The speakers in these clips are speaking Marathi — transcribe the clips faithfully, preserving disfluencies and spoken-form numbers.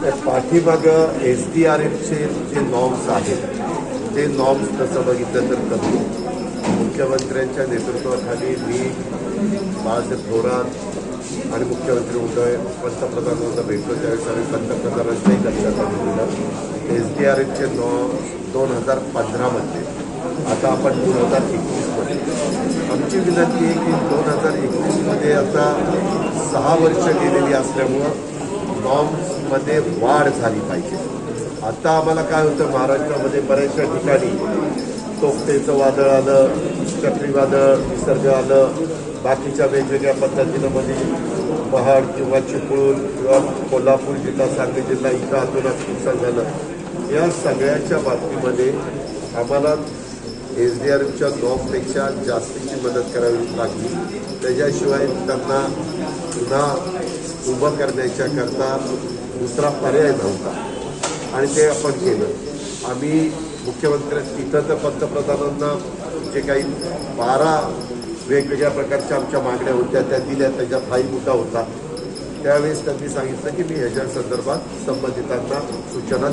पाठीमागं एस डी आर एफचे जे नॉर्म्स आहेत ते नॉर्म्स तसं बघितलं तर कमी मुख्यमंत्र्यांच्या नेतृत्वाखाली मी बाळासाहेब थोरात आणि मुख्यमंत्री उद्धव पंतप्रधानांना भेटलो त्यावेळेस आम्ही पंतप्रधानांच्याही लक्षात आणून एस डी आर एफचे नॉर्म्स दोन हजार पंधरामध्ये आता आपण दोन हजार एकवीसमध्ये आमची विनंती आहे की दोन हजार एकवीसमध्ये आता सहा वर्ष गेलेली असल्यामुळं नॉर्म्समध्ये वाढ झाली पाहिजे। आता आम्हाला काय होतं महाराष्ट्रामध्ये बऱ्याचशा ठिकाणी तोफतेचं वादळ आलं, चक्रीवादळ विसर्ग आलं, बाकीच्या वेगवेगळ्या पद्धतीनं मध्ये महाड किंवा चिपळूण किंवा कोल्हापूर जिल्हा सांगली जिल्हा इथं अतोनात नुकसान झालं। या सगळ्याच्या बाबतीमध्ये आम्हाला एस डी आर एफच्या नॉर्मपेक्षा जास्तीची मदत करावी लागली। त्याच्याशिवाय त्यांना पुन्हा उभं करण्याच्या करता दुसरा पर्याय नव्हता आणि ते आपण केलं। आम्ही मुख्यमंत्री तिथं तर पंतप्रधानांना जे काही बारा वेगवेगळ्या प्रकारच्या आमच्या मागण्या होत्या त्या दिल्या, त्याच्यात हाही मुद्दा होता। त्यावेळेस त्यांनी सांगितलं की मी ह्याच्या संदर्भात संबंधितांना सूचना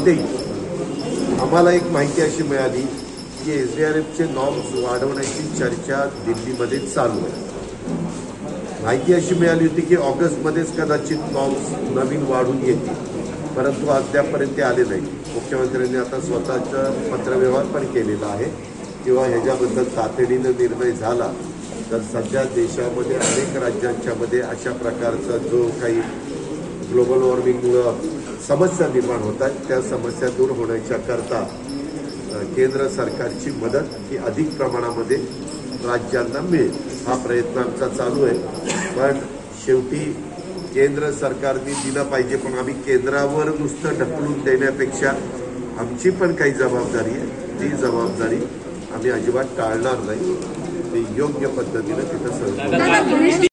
देईन। आम्हाला एक माहिती अशी मिळाली की एस डी आर एफचे नॉर्म्स वाढवण्याची चर्चा दिल्लीमध्ये चालू आहे। माहिती अशी मिळाली होती की ऑगस्टमध्येच कदाचित नॉर्म्स नवीन वाढून येतील, परंतु अद्यापर्यंत ते आले नाही। मुख्यमंत्र्यांनी आता स्वतःचं पत्रव्यवहार पण केलेला आहे किंवा ह्याच्याबद्दल तातडीनं निर्णय झाला तर सध्या देशामध्ये अनेक राज्यांच्यामध्ये अशा प्रकारचा जो काही ग्लोबल वॉर्मिंगमुळं समस्या निर्माण होत आहेत त्या समस्या दूर होण्याच्या करता केंद्र सरकारची मदत ही अधिक प्रमाणामध्ये राज्यांना मिळेल हा प्रयत्न आमचा चालू आहे। पण शेवटी केंद्र सरकारने दिलं पाहिजे, पण आम्ही केंद्रावर नुसतं ढकलून देण्यापेक्षा आमची पण काही जबाबदारी आहे, ती जबाबदारी आम्ही अजिबात टाळणार नाही, ते योग्य पद्धतीने तिथं सहभागी।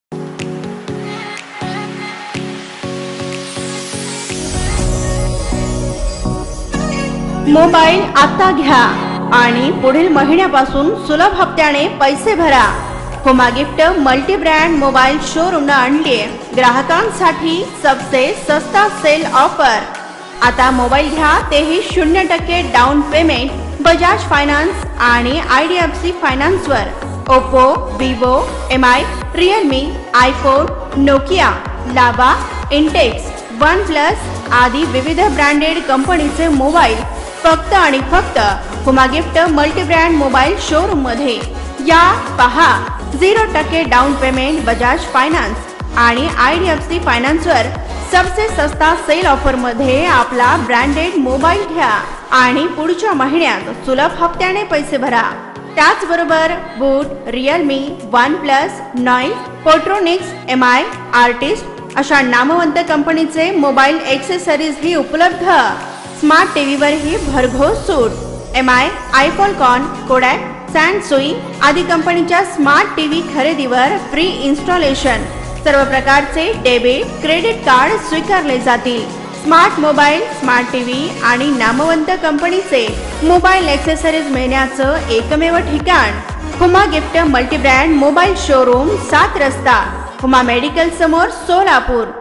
मोबाईल आता घ्या आणि पुढील महिन्यापासून सुलभ हप्त्याने पैसे भरा। Huma gift multi brand mobile showroom आणली ग्राहकांसाठी सबसे सस्ता सेल ऑफर। आता मोबाईल घ्या तेही शून्य टक्के डाउन पेमेंट बजाज फायनान्स आणि I D F C finance वर। Oppo, Vivo, M I, Realme, iPhone, Nokia, Lava, Intex, OnePlus आदी विविध ब्रँडेड कंपनीचे मोबाईल फक्त आणि फक्त Huma gift multi brand mobile showroom मध्ये या पहा। झिरो टक्के डाउन पेमेंट बजाज फायनान्स आणि I D F C finance वर सबसे सस्ता सेल ऑफर मध्ये आपला ब्रँडेड मोबाईल घ्या आणि पुढच्या महिन्यात सुलभ हप्त्याने पैसे भरा। त्याचबरोबर boat, Realme, OnePlus, Noise, Portronics, M I, artist अशा नामवंत कंपनीचे मोबाईल एक्सेसरीज ही उपलब्ध। स्मार्ट टीव्ही वर ही भरघोस सूट। M I, iPhone, Kodak, Sansui आदी कंपनीच्या स्मार्ट टीव्ही खरेदीवर फ्री इन्स्टॉलेशन। सर्व प्रकारचे डेबिट, क्रेडिट कार्ड स्वीकारले जातील। स्मार्ट मोबाईल, स्मार्ट टीव्ही आणि नामवंत कंपनीचे मोबाईल एक्सेसरीज मिळण्याचं एकमेव ठिकाण Huma gift multi brand mobile showroom, Saat Rasta, Huma medical समोर, सोलापूर।